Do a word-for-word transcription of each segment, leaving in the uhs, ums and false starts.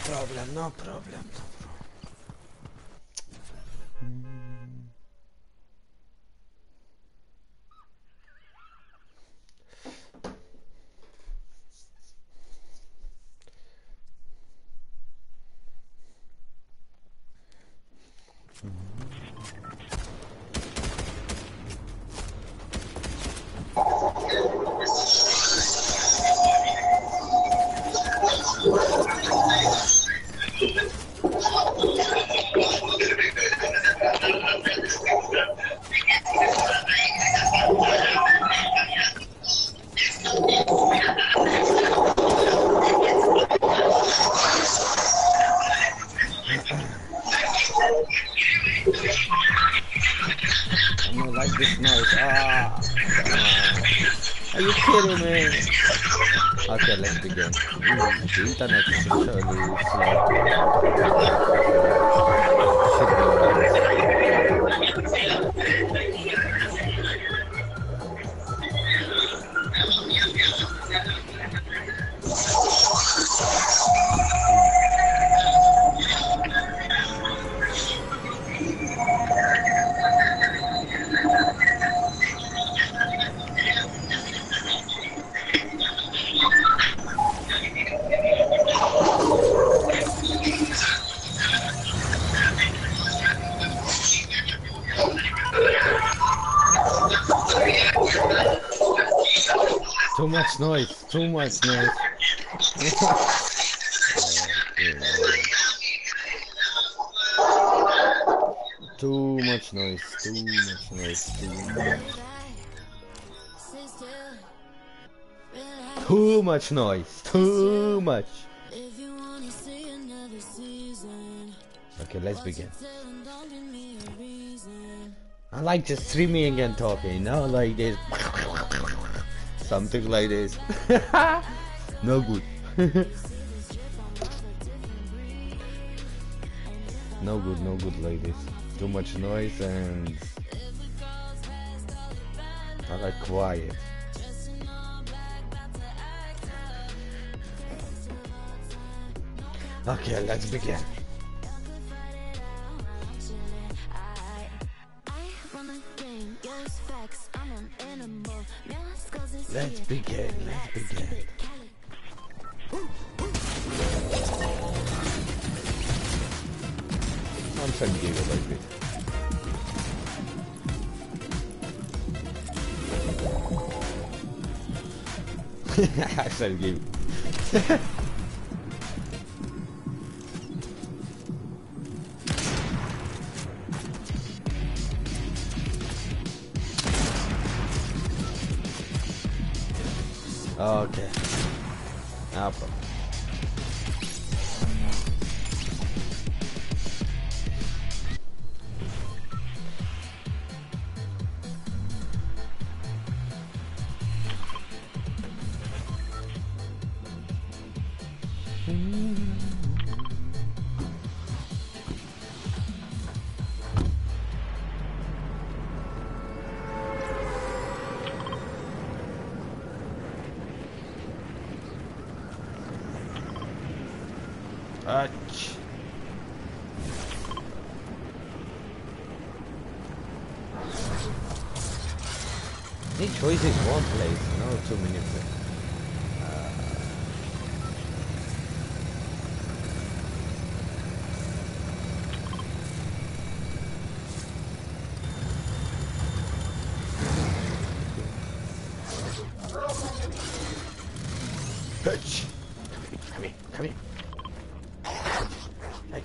problem, no problem. I don't like this noise. Ah, come on. Are you kidding me? Okay, let's begin. Ooh, the internet is really slow. Should be too much noise, too much noise. Too much noise, too much noise, too much. Too much noise, too much. Okay, let's begin. I like just streaming and talking, you know, like this. Something like this. No good. No good, no good like this. Too much noise and I like quiet. Okay, let's begin. Let's begin, let's begin. I'm trying to give it like this. I said give it. Okay. No problem. Ouch. Any choice is one place, no too many places. Bitch! Come here, come here. Hey.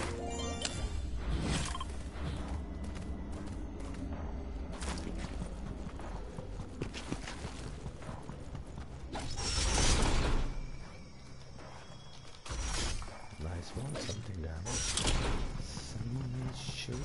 Nice one, something damage. Someone is shooting.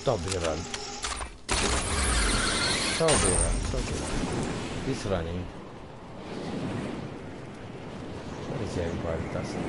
Stop here, run. Stop here, run. Stop here. He's running. What is everybody doesn't?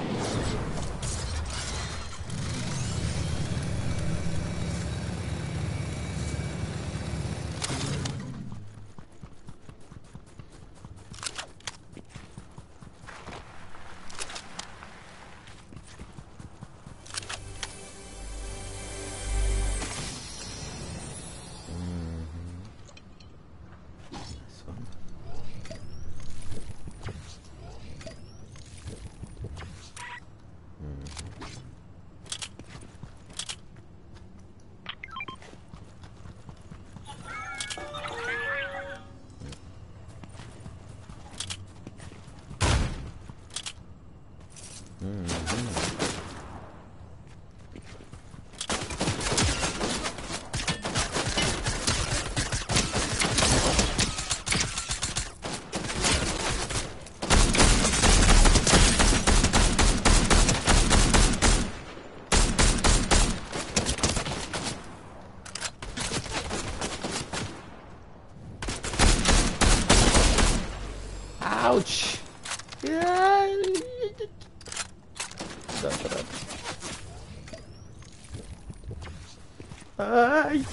Ouch! Yeah. Ay.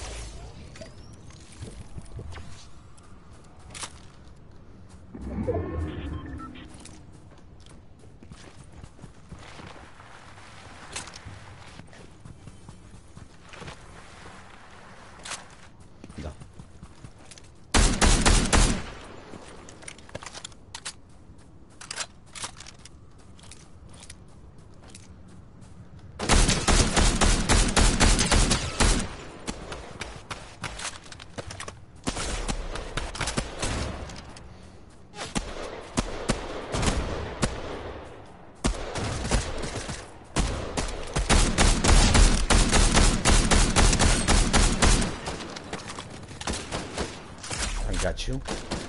Da. Got you.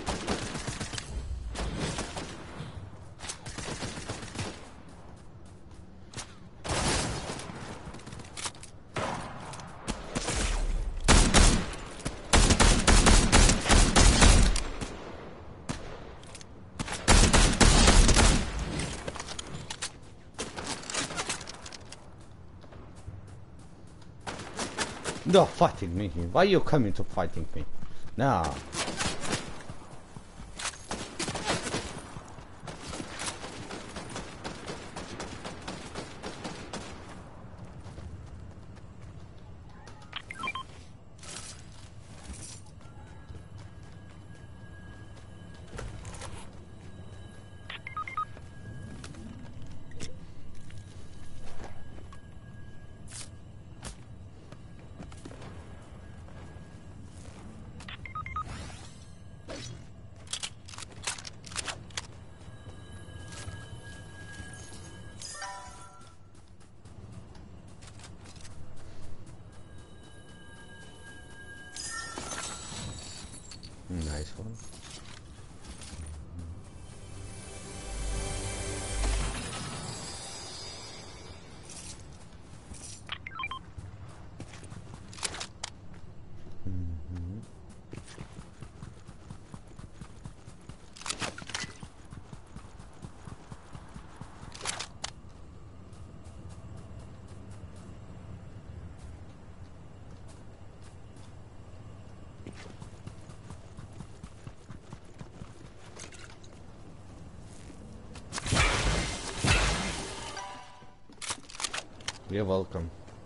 No, fighting me. Why are you coming to fighting me? Nah. Nice one. Mm-hmm. You're welcome.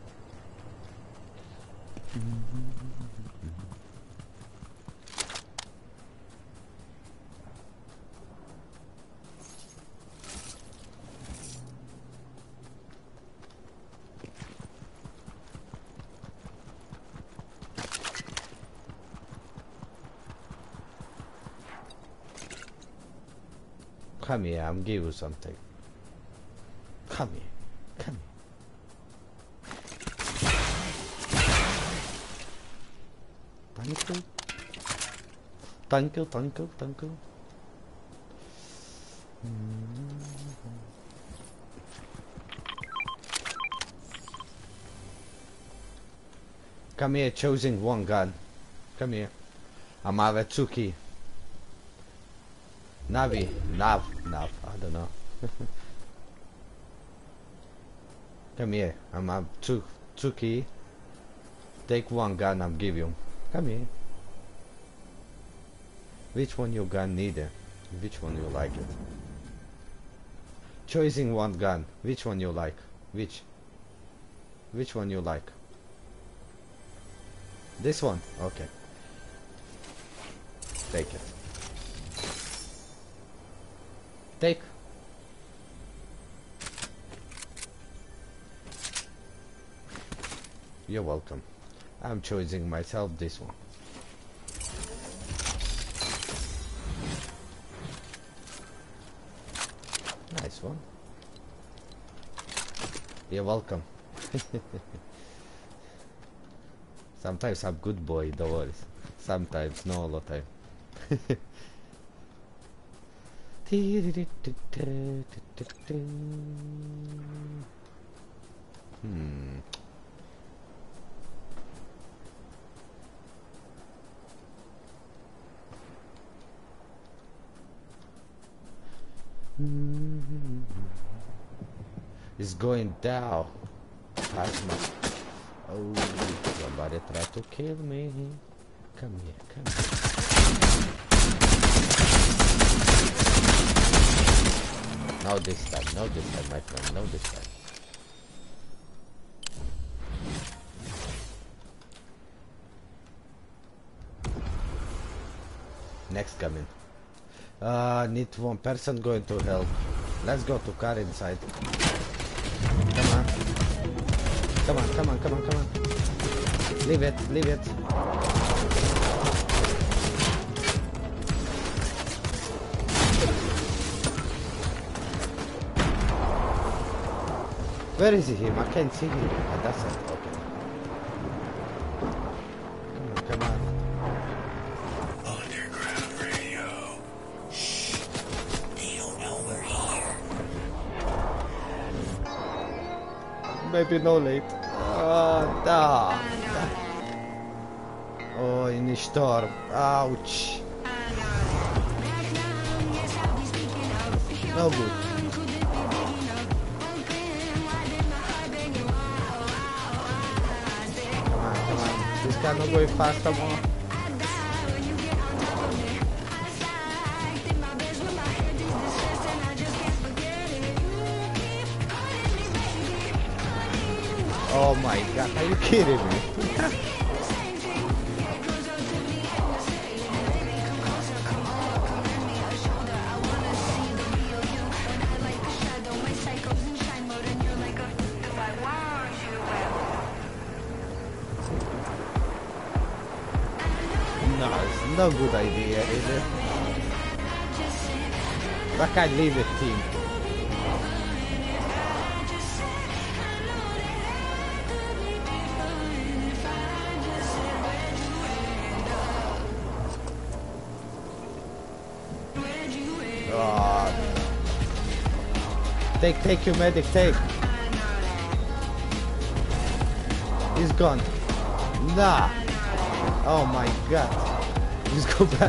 Come here, I'm give you something. Come here, come here. Thank you. Thank you, thank you, thank you. Come here, choosing one gun. Come here. I'm Avatsuki. Navi. Nav. Nav. I don't know. Come here. I'm Avatsuki. Take one gun, I'll give you. Come here. Which one you gun neither? Which one you like it? Choosing one gun. Which one you like? Which? Which one you like? This one? Okay. Take it. Take. You're welcome. I'm choosing myself this one. Nice one. You're welcome. Sometimes I'm good boy, don't worry. Sometimes, no all the time. Hmm. It's going down. Asthma. Oh, somebody tried to kill me. Come here, come here. No this time, no this time, my friend, no this time. Next coming. Uh, need one person going to help. Let's go to car inside. Come on. Come on, come on, come on, come on. Leave it, leave it. Where is he? I can't see him. Oh, that's it. Okay. Come on, come on. Underground radio. Shh. They don't know we're here. Maybe no late. Oh, da. Oh, in the storm. Ouch. No good. Come on, come on. This guy not going fast more. Oh my god, are you kidding me? No, it's no good idea, is it? I can't leave it, team. Oh. Take, take your medic, take. He's gone. Nah. Oh my god. Just go back.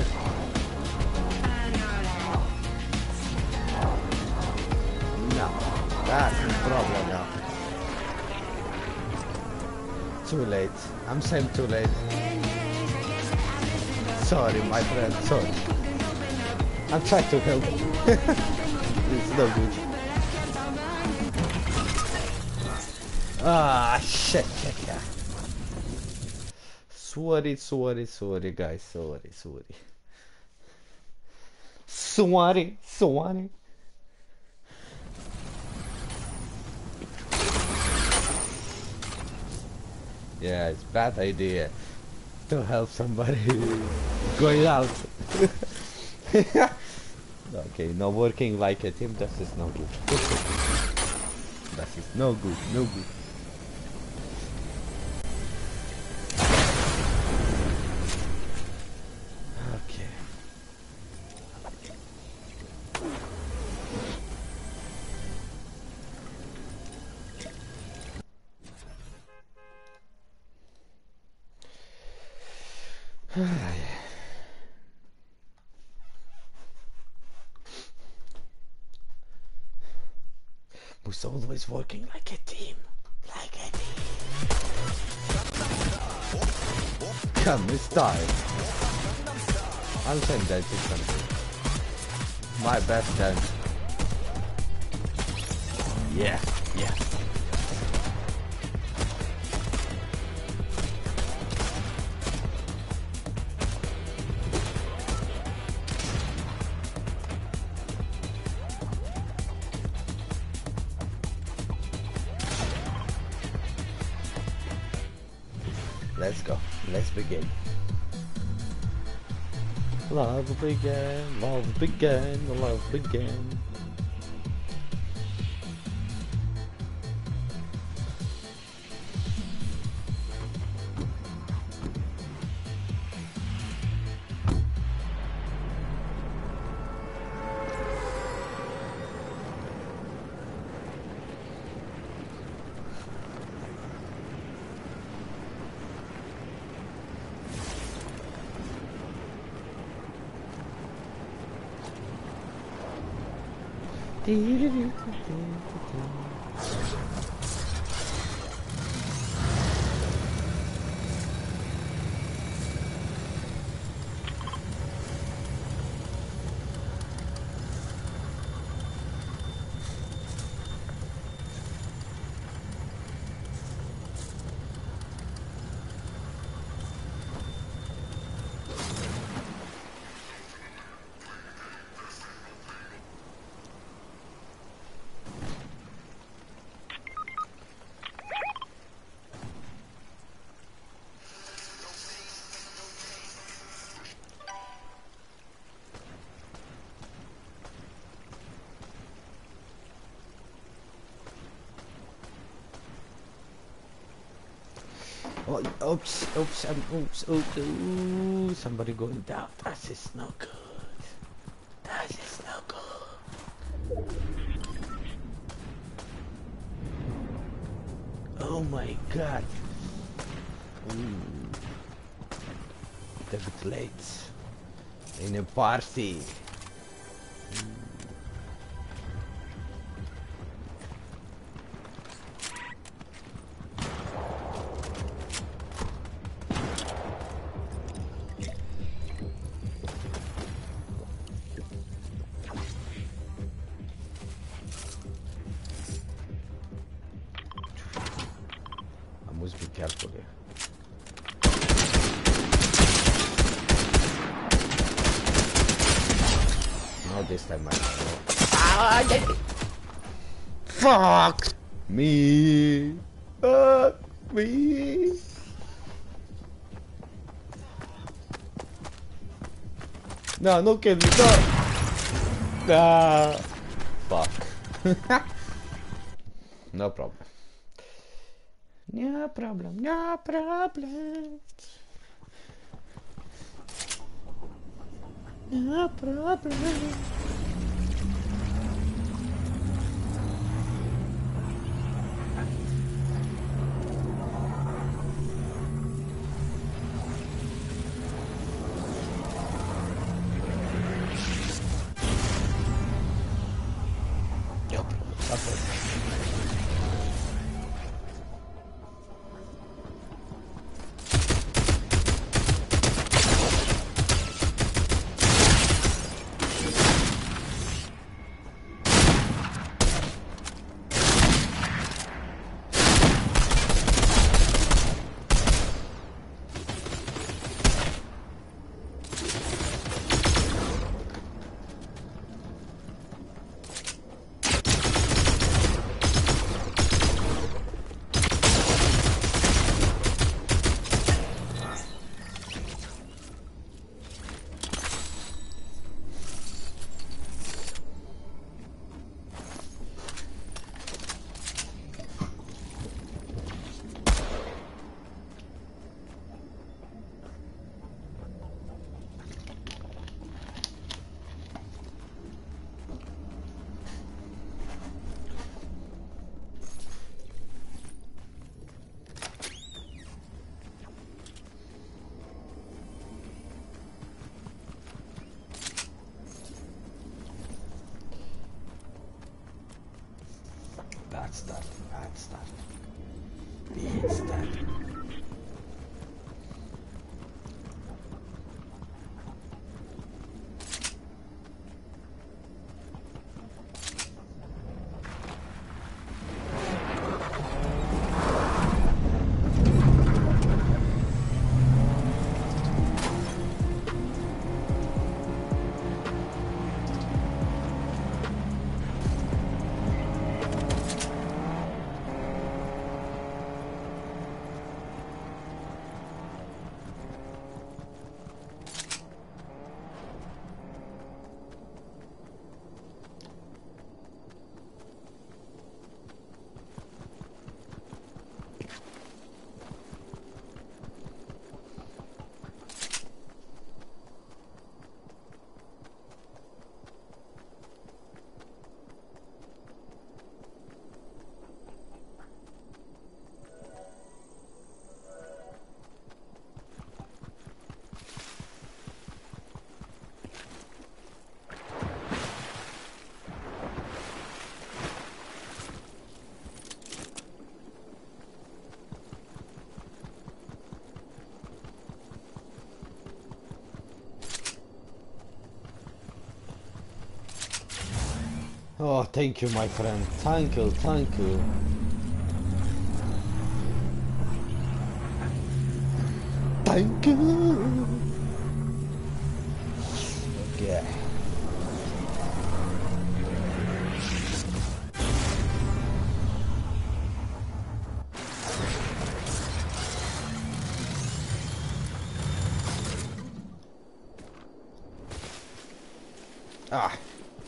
No. That's the problem now. Too late. I'm saying too late. Sorry, my friend. Sorry. I'm trying to help. It's no good. Ah, shit, shit, yeah. Sorry, sorry, sorry, guys. Sorry, sorry. Sorry, sorry. Yeah, it's bad idea to help somebody going out. Okay, not working like a team. That is no good. That is no good, no good. Okay. Was always working like a team. Like a team. Come, it's time. I'm saying that it's something. My best dance. Yeah, yeah. Let's go. Let's begin. Love begin, love begin, love begin. Oh, oops, oops, um, oops, oops, ooh, somebody going down. That is no good. That is no good. Oh my god. Ooh. David late. In a party. Fuck me. Fuck me. No, no kill me, no. Ah, fuck. No problem. No problem, no problem. No problem. Bad start, bad start. Bad start. Oh, thank you, my friend. Thank you, thank you. Thank you. Okay. Ah.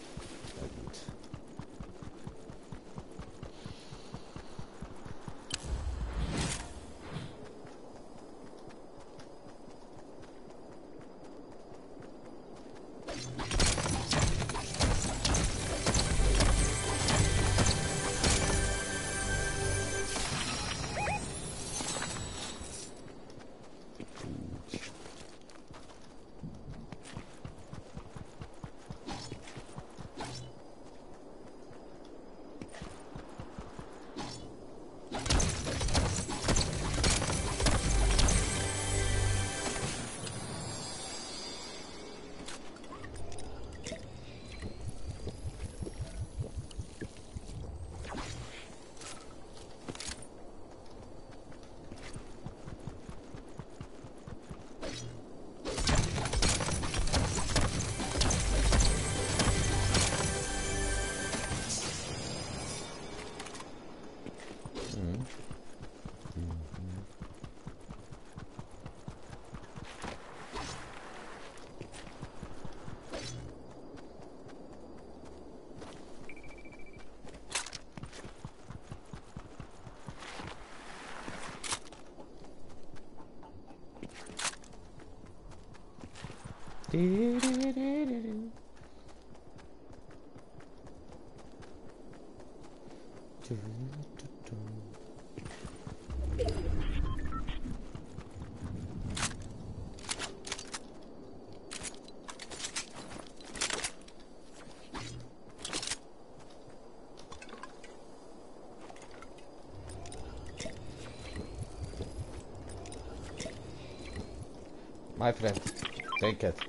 My friend, take it.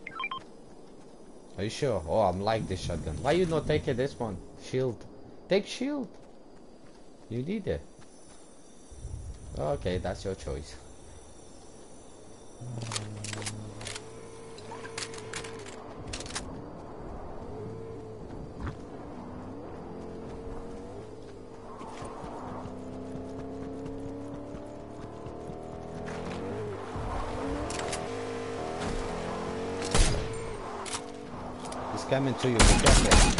Are you sure? Oh, I'm like this shotgun. Why you not take it this one? Shield. Take shield. You need it. Okay, that's your choice. Coming to you, be careful.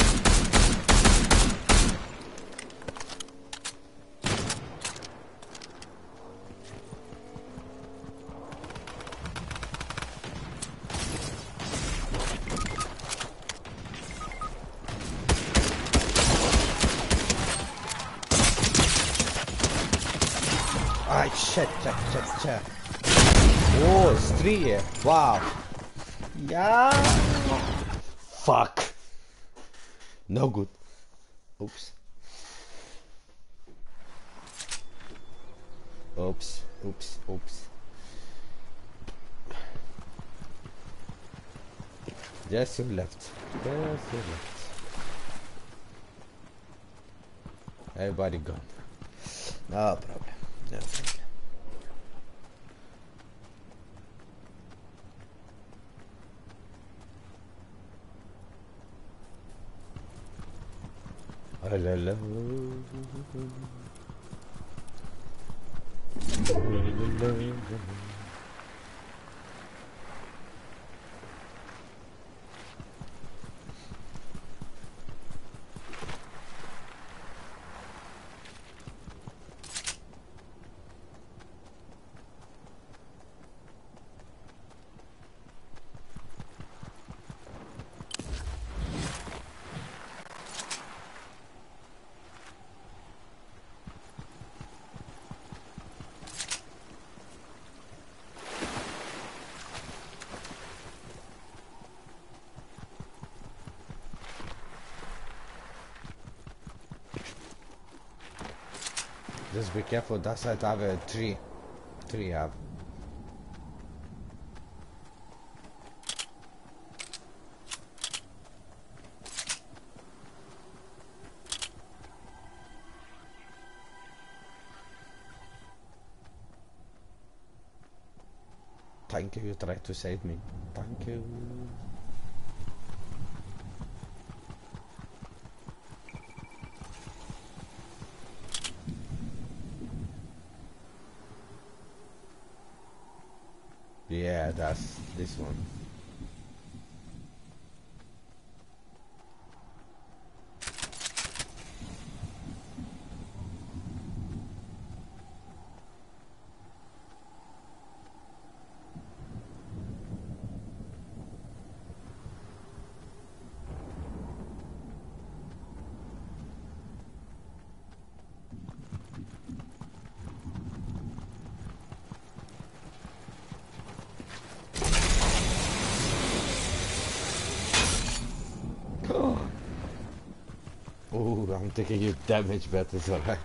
Ah, shit, shit, shit, shit. Oh, it's three here. Wow. Yeah. Fuck. No good. Oops. Oops, oops, oops. Just your left. Just your left. Everybody gone. No problem. No problem. Oh, la, la. Just be careful, that side have a tree. Tree have. Thank you, you tried to save me. Thank you. Yeah, that's this one. Oh, I'm taking you damage, but it's alright.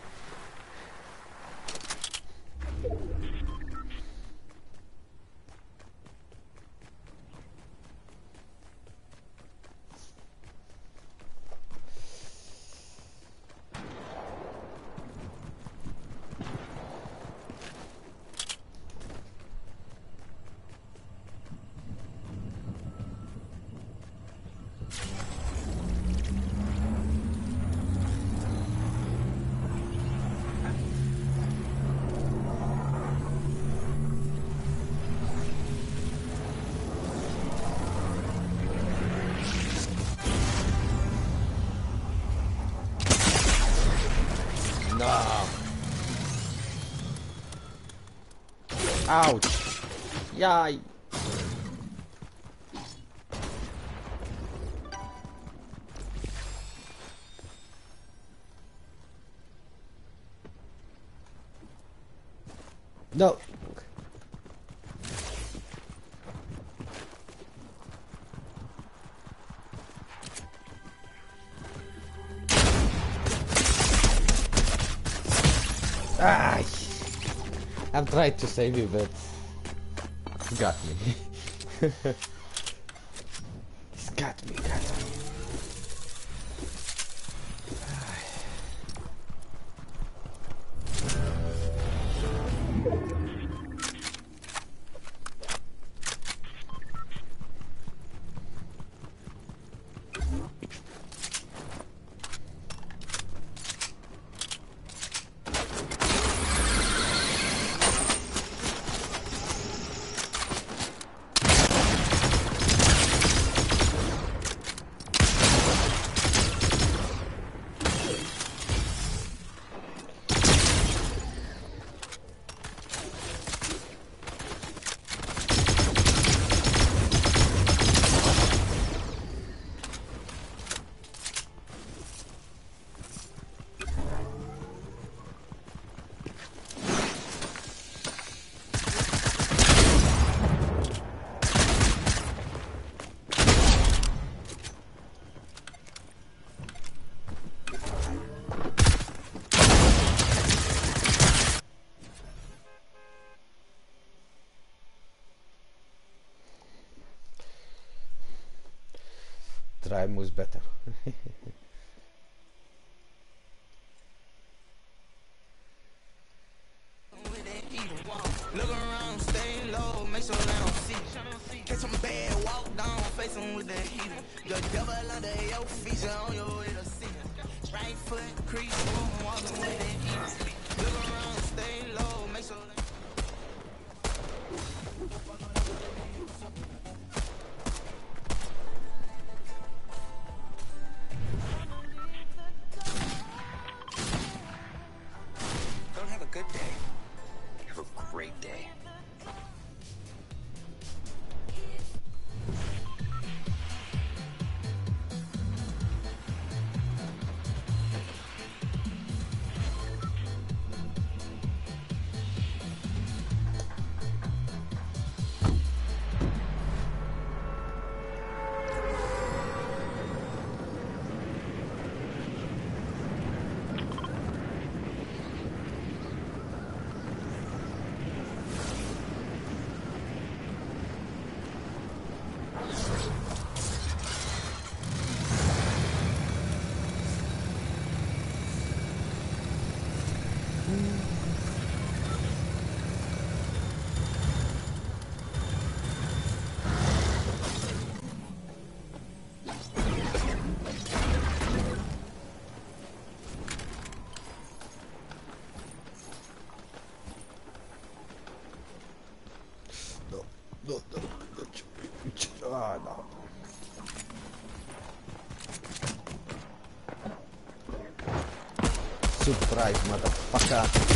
Ouch! Yay! No! Ah! I've tried to save you, but it's got me. It's got me, got me. try moves better. Look around, stay low, make sure they don't see. Catch some bad, walk down, face them with the heater. The devil under your feet, you on your way to see. Right foot, crease, room, walking with the heat. Look around, stay low, make sure they don't have a good day. Have a great day. No, no, no. Ah, no. Surprise, motherfucker.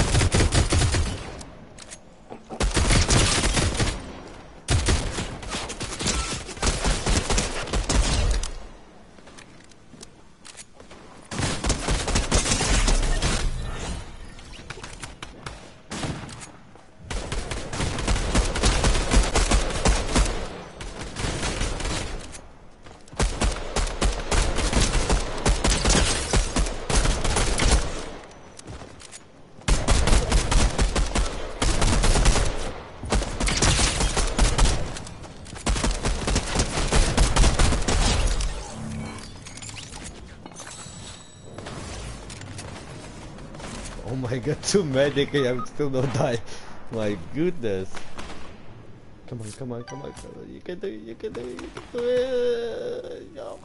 Oh my god, two medic, I'm still not die. My goodness. Come on, come on, come on, come on. You can do it, you can do it, you can do it. No.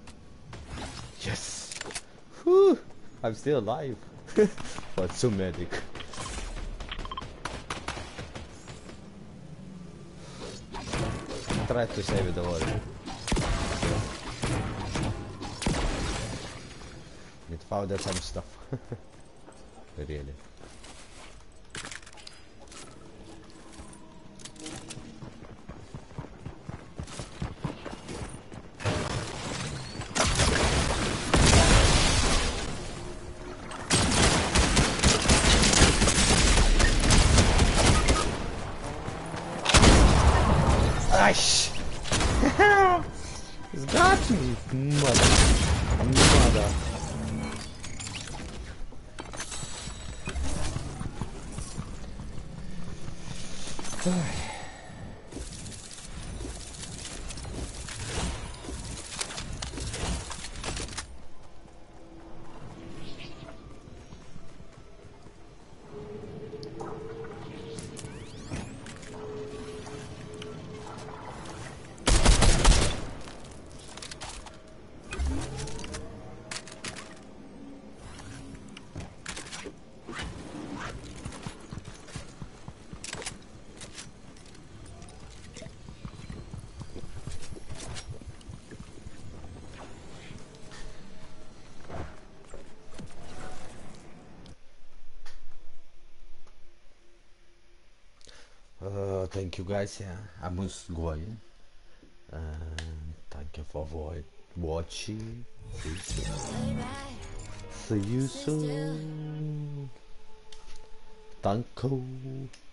Yes. Whew. I'm still alive. But two medic. Try to save it, don't worry. It found that some stuff. Really. Ash! He's got me, mother. Mother. Uh, thank you guys, yeah, I must go in. And thank you for watching. See you soon. Thank you.